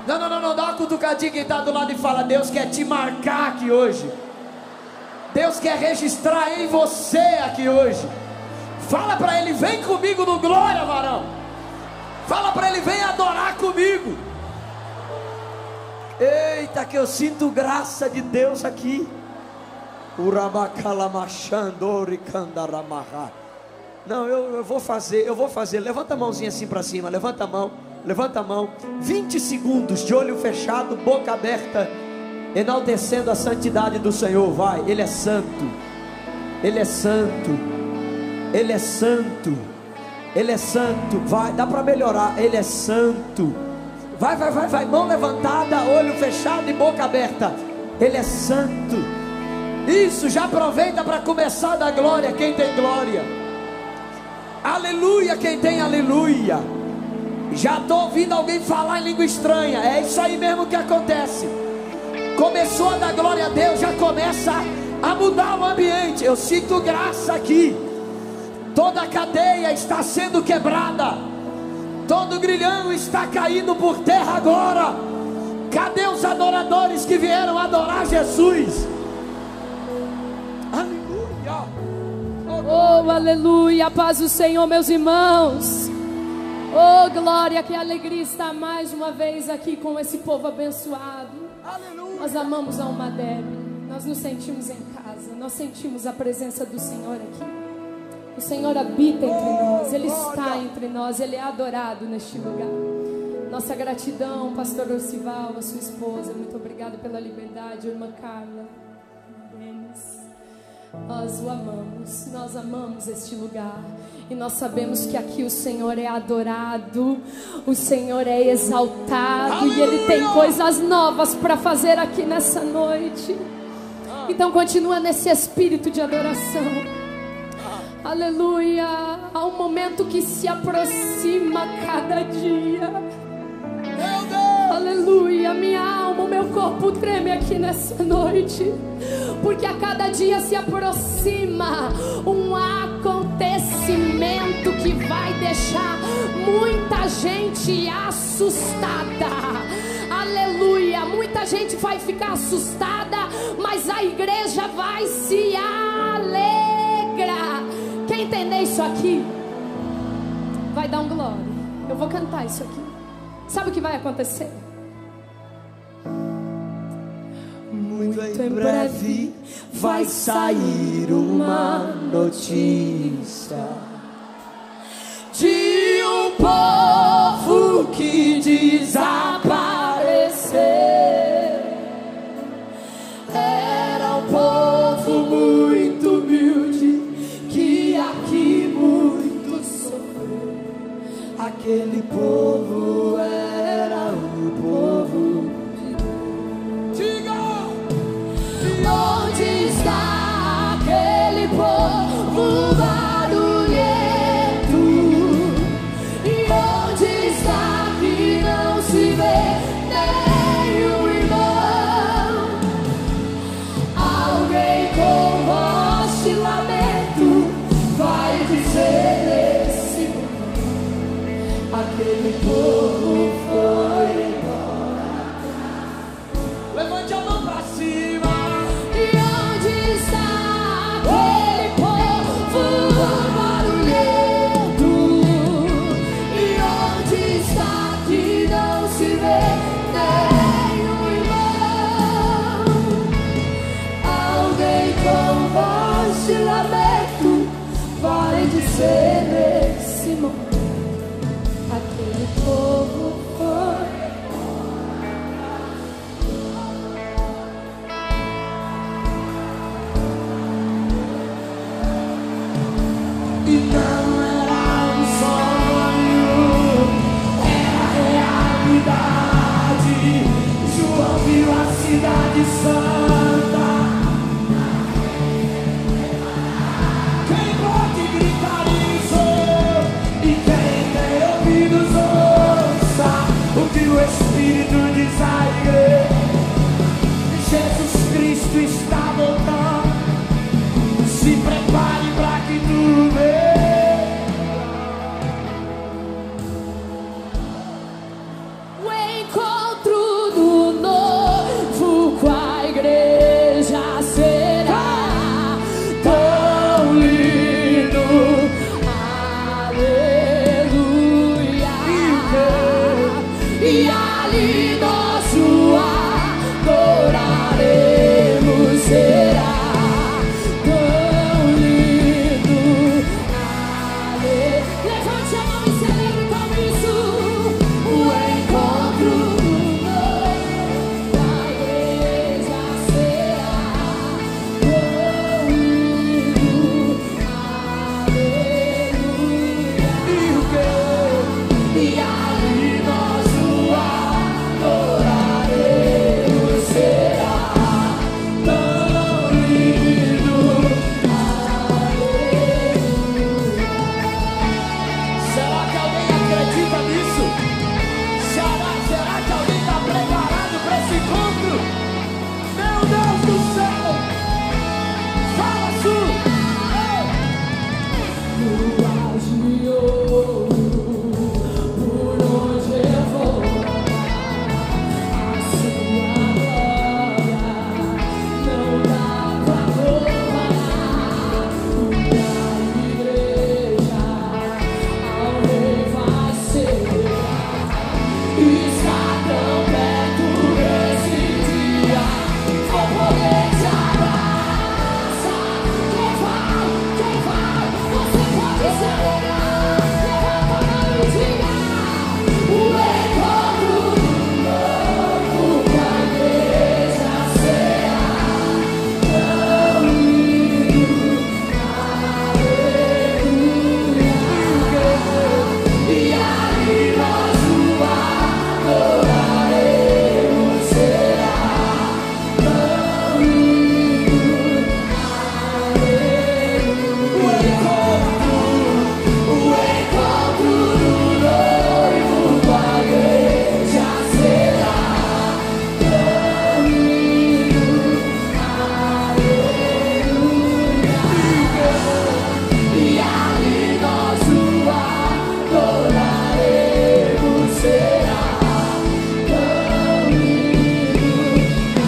Não, dá uma cutucadinha quem está do lado e fala: Deus quer te marcar aqui hoje. Deus quer registrar em você aqui hoje. Fala para ele: vem comigo no glória, varão. Fala para ele: vem adorar comigo. Eita, que eu sinto graça de Deus aqui. Não, eu vou fazer. Levanta a mãozinha assim para cima. Levanta a mão. 20 segundos de olho fechado, boca aberta, enaltecendo a santidade do Senhor. Vai, Ele é santo. Ele é santo. Ele é santo. Ele é santo. Vai, dá para melhorar. Ele é santo. Vai. Mão levantada, olho fechado e boca aberta. Ele é santo. Isso, já aproveita para começar a dar glória quem tem glória. Aleluia quem tem aleluia. Já estou ouvindo alguém falar em língua estranha. É isso aí mesmo que acontece. Começou a dar glória a Deus, já começa a mudar o ambiente. Eu sinto graça aqui. Toda a cadeia está sendo quebrada. Todo grilhão está caindo por terra agora. Cadê os adoradores que vieram adorar Jesus? Aleluia. Oh, aleluia. Paz do Senhor, meus irmãos. Oh, glória, que alegria estar mais uma vez aqui com esse povo abençoado. Aleluia. Nós amamos a Alma Deb. Nós nos sentimos em casa. Nós sentimos a presença do Senhor aqui. O Senhor habita entre nós, Ele está entre nós, Ele é adorado neste lugar. Nossa gratidão, pastor Orcival, a sua esposa, muito obrigada pela liberdade, irmã Carla, Denis. Nós o amamos, nós amamos este lugar. E nós sabemos que aqui o Senhor é adorado, o Senhor é exaltado. Aleluia! E Ele tem coisas novas para fazer aqui nessa noite. Então continua nesse espírito de adoração. Aleluia. Há um momento que se aproxima cada dia. Meu Deus. Aleluia. Minha alma, o meu corpo treme aqui nessa noite, porque a cada dia se aproxima um acontecimento que vai deixar muita gente assustada. Aleluia. Muita gente vai ficar assustada, mas a igreja vai se alegrar. Quem entender isso aqui vai dar um glória. Eu vou cantar isso aqui. Sabe o que vai acontecer? Muito em breve vai sair uma notícia de um povo que desapareceu. Era um povo muito humilde, que aqui muito sofreu. Aquele povo era o povo de Deus. Diga! Onde está aquele povo barulhento? E onde está que não se vê nenhum irmão? Alguém com voz de lamento vai dizer nesse momento: aquele povo isso? Será que alguém está preparado para esse encontro? Meu Deus do céu! Fala, Su! Ruas de ouro, por onde eu vou, a sua glória não dá pra comparar. Da igreja ao rei vai ser, está tão perto esse dia, vou poder te abraçar. Quem vai, você pode celebrar. Levanta a mão e diga: o encontro do noivo com a igreja será tão lindo, aleluia. E aí nós o adoraremos, será tão lindo, aleluia. O encontro do noivo com a igreja será tão lindo, aleluia. E ali nós o adoraremos, será tão lindo,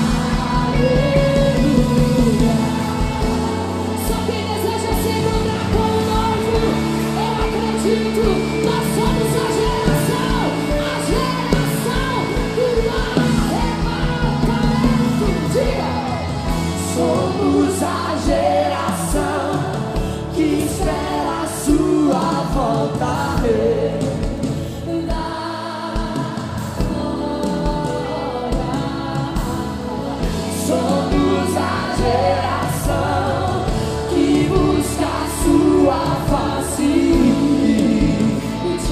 aleluia. Só quem deseja se encontrar com o noivo, eu acredito, nós somos a geração do arrebatamento. Diga: somos a geração que espera a sua volta. Somos a geração que busca a sua face e te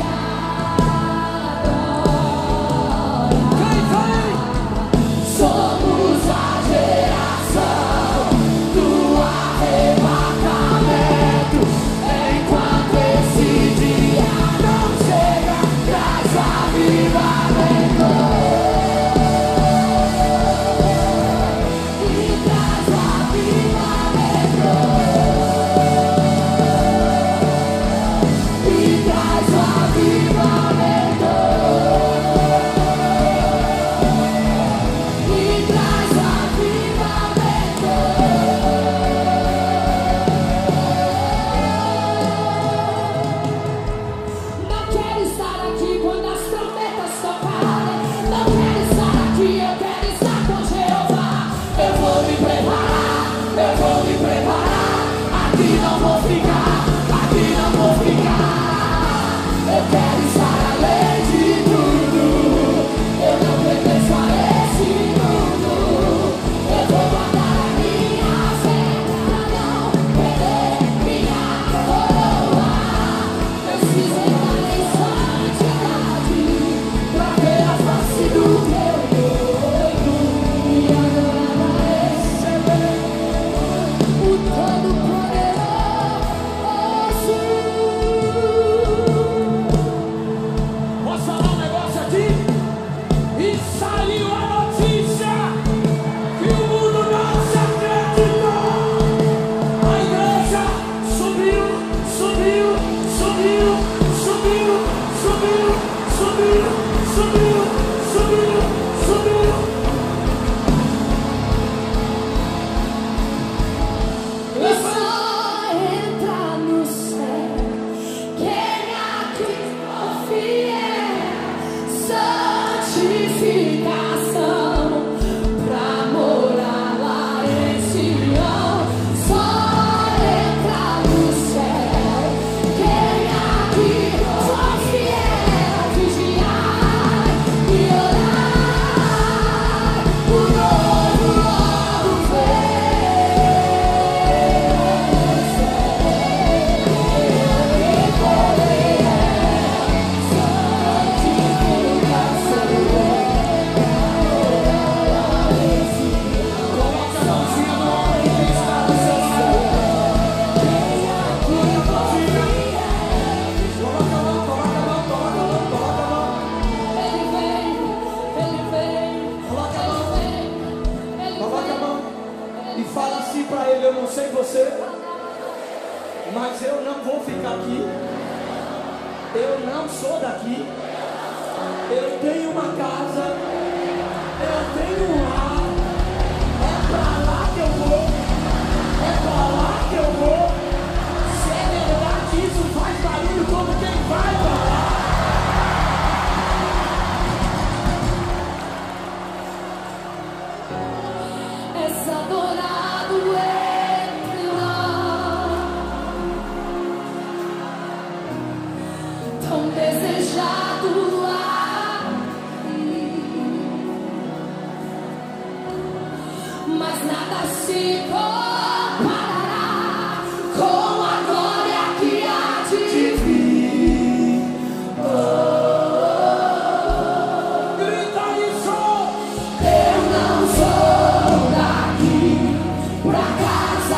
adora. Quem vem? Somos a geração do arrebatamento. Enquanto esse dia não chega, traz avivamento. E traz avivamento. E traz avivamento. E traz avivamento. Não quero estar aqui quando as trombetas tocarem. Não quero estar aqui, eu quero estar com Jeová. Eu vou me preparar, eu vou me preparar. Aqui não vou ficar, aqui não vou ficar. Eu quero estar além de tudo. Eu não pertenço a esse mundo. Eu vou guardar a minha fé pra não perder minha coroa. Meus filhos entrarem em Eu não sou daqui. Eu tenho uma casa. Eu tenho um lar. É pra lá que eu vou. É pra lá que eu vou. Se é verdade, isso faz barulho como quem vai pra lá. És adorado entre nós, tão desejado aqui, mas nada se comparará com a glória que há de vir. Grita isso! Eu não sou daqui, pra casa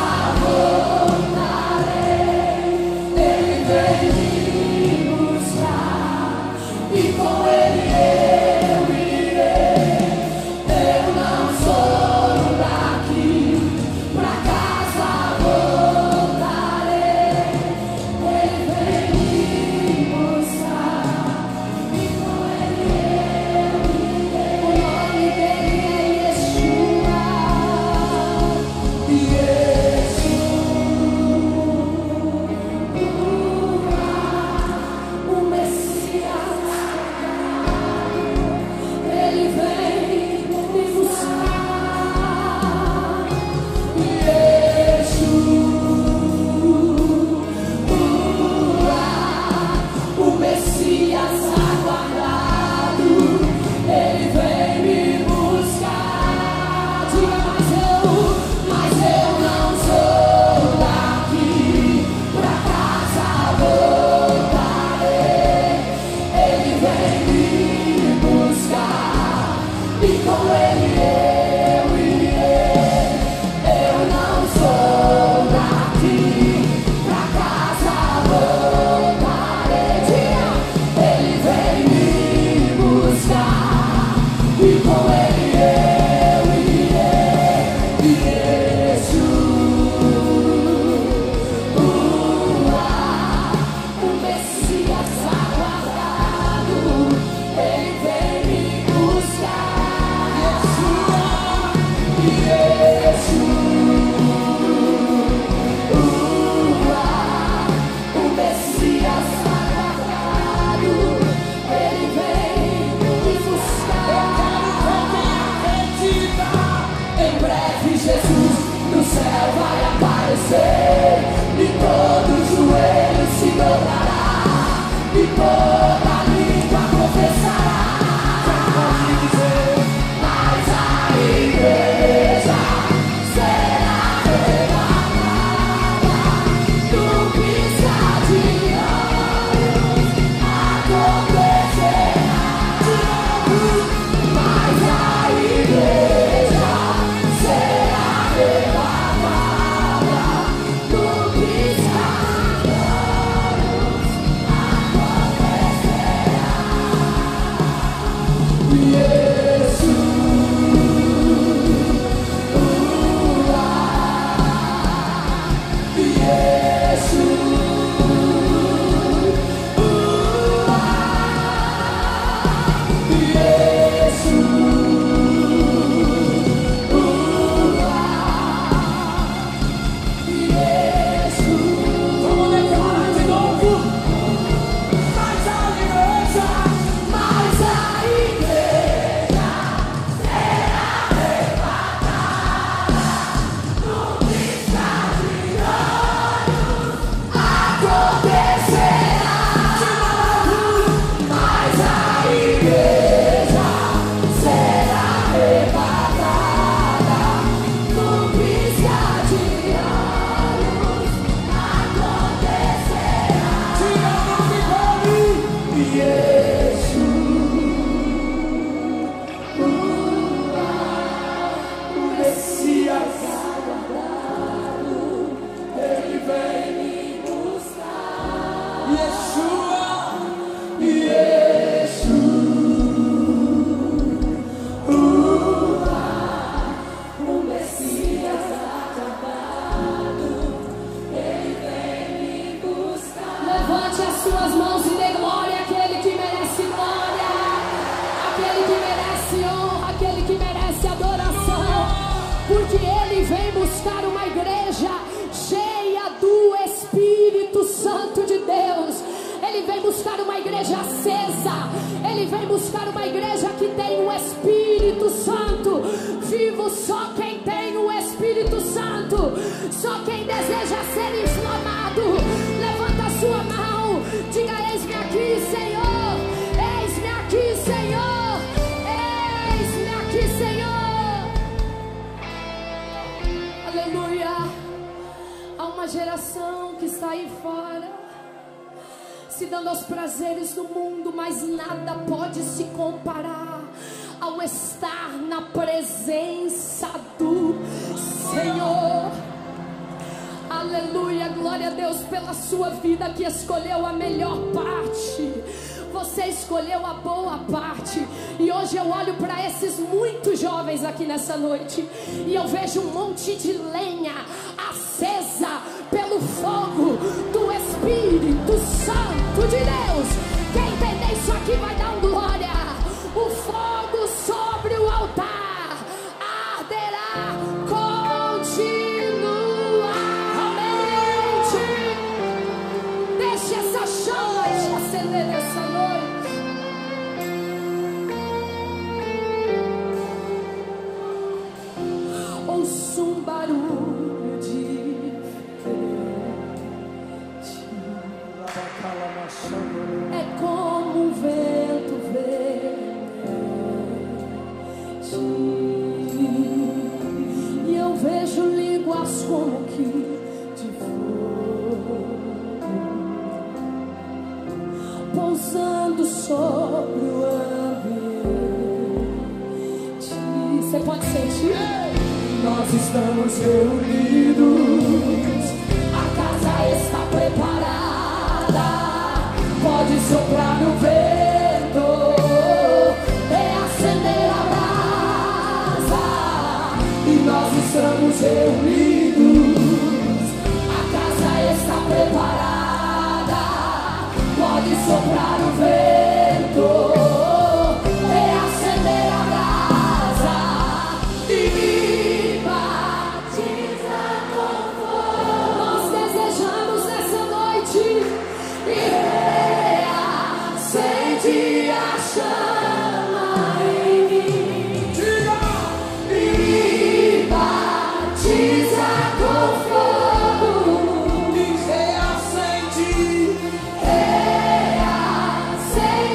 voltarei. Ele vem me buscar e com ele eu irei. Eu não sou daqui, pra casa voltarei. Ele vem me buscar e com ele eu irei. O nome dele é Yeshua, o Messias. Ele vem me buscar. Yeshua, o Messias aguardado. Ele vem me buscar. Diga, mas eu não sou daqui, pra casa voltarei. Ele vem me buscar e com ele eu irei. Eu não sou daqui, pra casa voltarei. Diga, ele vem me buscar e com ele eu irei. Yeshua, o Messias aguardado. Ele vem me buscar. Yeshua, o Messias aguardado. Ele vem me buscar. Em breve Jesus no céu vai aparecer e todo joelho se dobrará e toda língua confessará. Mas a igreja será arrebatada num piscar de olhos. Acontecerá. Mas a igreja será arrebatada num piscar de olhos. suas mãos e dê glória. vem buscar uma igreja acesa. Ele vem buscar uma igreja que tem o Espírito Santo vivo. Só quem tem o Espírito Santo, só quem deseja ser inflamado, levanta a sua mão, diga: eis-me aqui, Senhor, eis-me aqui, Senhor, eis-me aqui, Senhor. Aleluia. Há uma geração que está aí fora, se dando aos prazeres do mundo, mas nada pode se comparar ao estar na presença do Senhor. Aleluia, glória a Deus pela sua vida que escolheu a melhor parte. Você escolheu a boa parte. E hoje eu olho para esses muitos jovens aqui nessa noite e eu vejo um monte de lenha acesa pelo fogo do Espírito Santo de Deus. Quem entender isso aqui vai dar um glória. O fogo sobre o altar arderá continuamente. Deixe essa chama te acender nessa noite. Ouço um barulho diferente. É como um vento e eu vejo línguas como que de fogo pousando sobre o ambiente. Você pode sentir? Nós estamos reunidos, a casa está preparada, pode soprar no vento e acender a brasa. E nós estamos reunidos, a casa está preparada, pode soprar o vento e acender a brasa. E me batiza com fogo. Nós desejamos nessa noite e acende a chama em mim. E me batiza com fogo. E reacende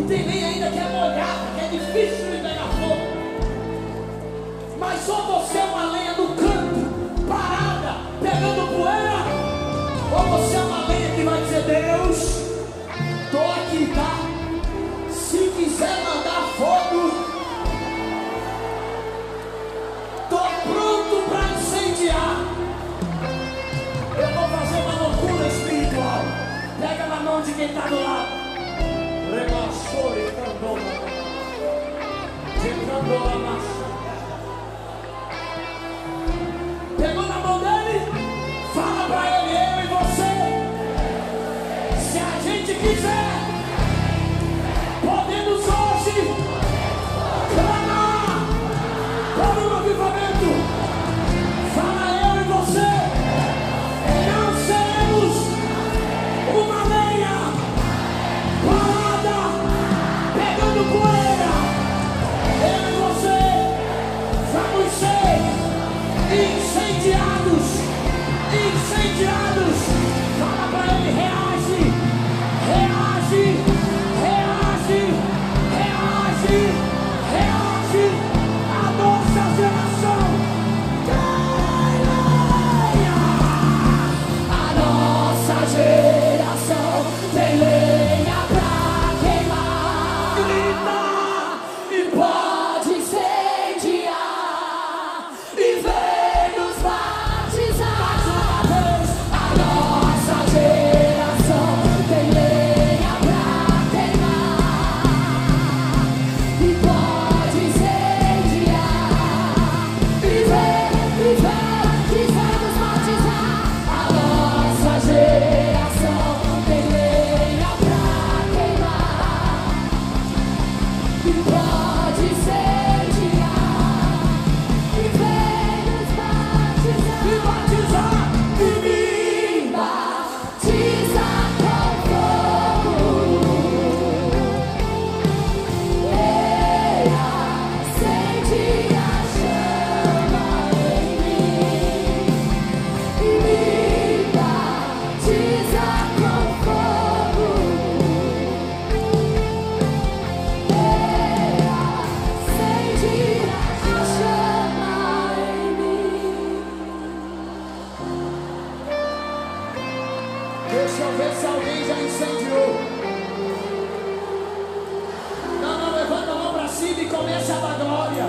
tem lenha ainda que é molhada, que é difícil de pegar fogo. Mas ou você é uma lenha no canto, parada, pegando poeira, ou você é uma lenha que vai dizer: Deus, tô aqui, tá? Se quiser mandar fogo, tô pronto para incendiar. Eu vou fazer uma loucura espiritual. Pega na mão de quem está do lado. Remassou e cantou. Pegou na mão dele, fala para ele: eu e você, se a gente quiser, podemos hoje clamar por um avivamento. Fala: eu e você não seremos uma lenha parada, pegando poeira. Eu e você vamos ser incendiados, incendiados. Fala para ele: reage, reage, reage, reage, reage. A nossa geração tem lenha. A nossa geração tem lenha pra queimar. Grita e pode incendiar e vem nos batizar. Mais uma vez. A nossa geração tem lenha pra queimar e pode incendiar e vem nos batizar. A nossa geração tem lenha pra queimar e pode incendiar e vem nos batizar. Me batizar e me batiza com fogo. Acende a chama em mim e me batiza com fogo. Acende a chama em mim. Deixa eu ver se alguém já incendiou. Não, levanta a mão para cima e comece a dar glória.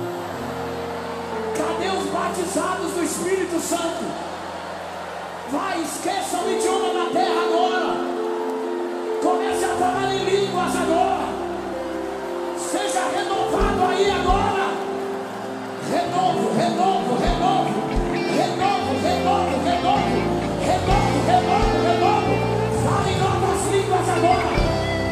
Cadê os batizados do Espírito Santo? Vai, esqueça o idioma da terra agora. Comece a falar em línguas agora. Seja renovado aí agora. Renovo, renovo, renovo. Renovo, renovo, renovo. Renovo, renovo, renovo. Fale em novas línguas agora.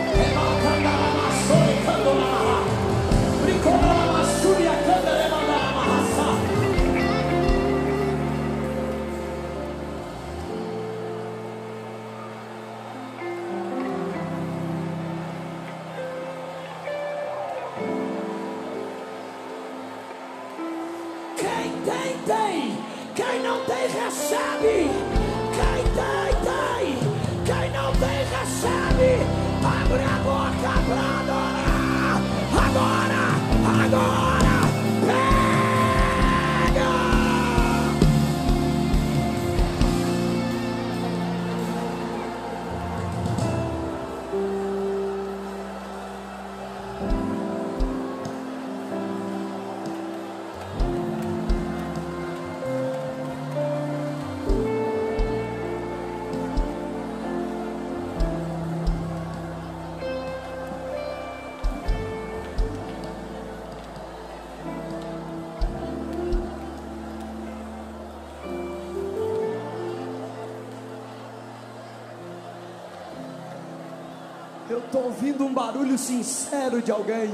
Quem tem, tem. Quem não tem, recebe. Quem tem, tem. Quem não tem, recebe. Abre a boca para adorar. Agora, agora. Pega. Eu estou ouvindo um barulho sincero de alguém.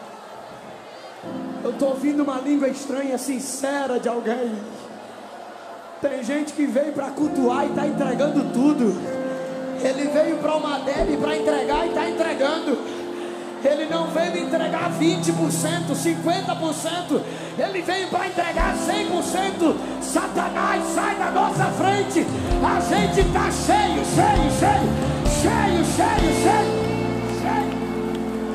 Eu estou ouvindo uma língua estranha sincera de alguém. Tem gente que veio para cultuar e está entregando tudo. Ele veio para uma dele para entregar e está entregando. Ele não veio entregar 20%, 50%. Ele veio para entregar 100%. Satanás, sai da nossa frente. A gente está cheio, cheio, cheio. Cheio, cheio, cheio. Cheio.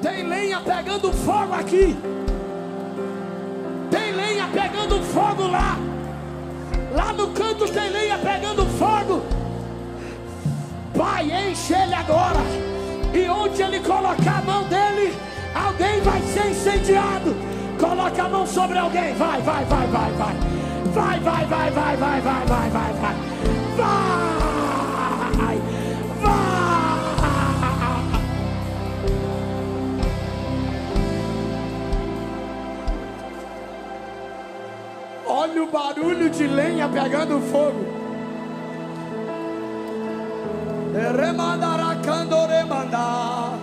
Tem lenha pegando fogo aqui. Tem lenha pegando fogo lá. Lá no canto tem lenha pegando fogo. Pai, enche ele agora. E onde ele colocar a mão dele, alguém vai ser incendiado. Coloca a mão sobre alguém. Vai, vai, vai, vai, vai. Vai, vai, vai, vai, vai, vai, vai, vai, vai. Vai, vai. Olha o barulho de lenha pegando fogo. Remandaracandoremandar.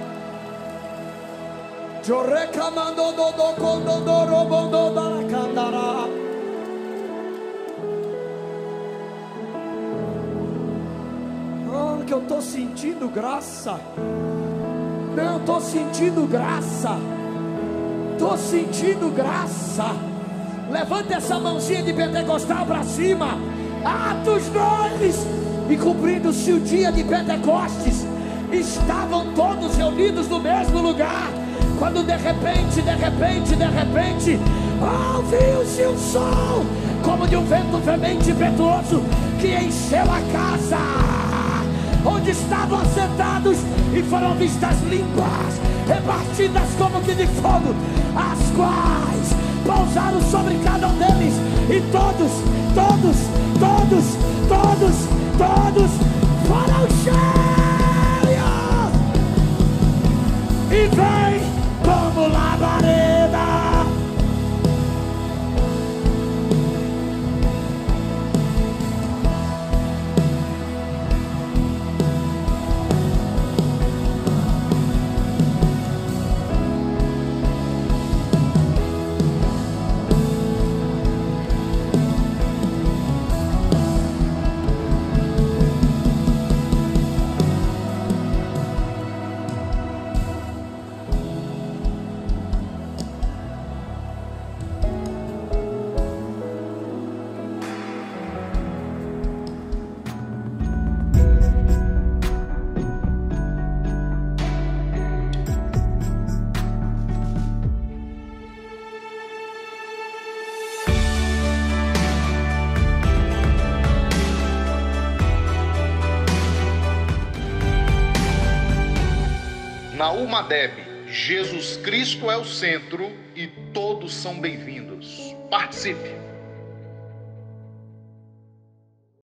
Jorecamandododocondodorobondodoracandara. Oh, que eu estou sentindo graça. Não, estou sentindo graça. Estou sentindo graça. Levante essa mãozinha de pentecostal para cima. Atos 2. E cumprindo-se o dia de Pentecostes, estavam todos reunidos no mesmo lugar. Quando de repente, ouviu-se um som como de um vento veemente e impetuoso, que encheu a casa onde estavam assentados, e foram vistas línguas repartidas como que de fogo, as quais pousaram sobre cada um deles, e todos foram cheios, e vem como labareda. Na UMADEB, Jesus Cristo é o centro e todos são bem-vindos. Participe!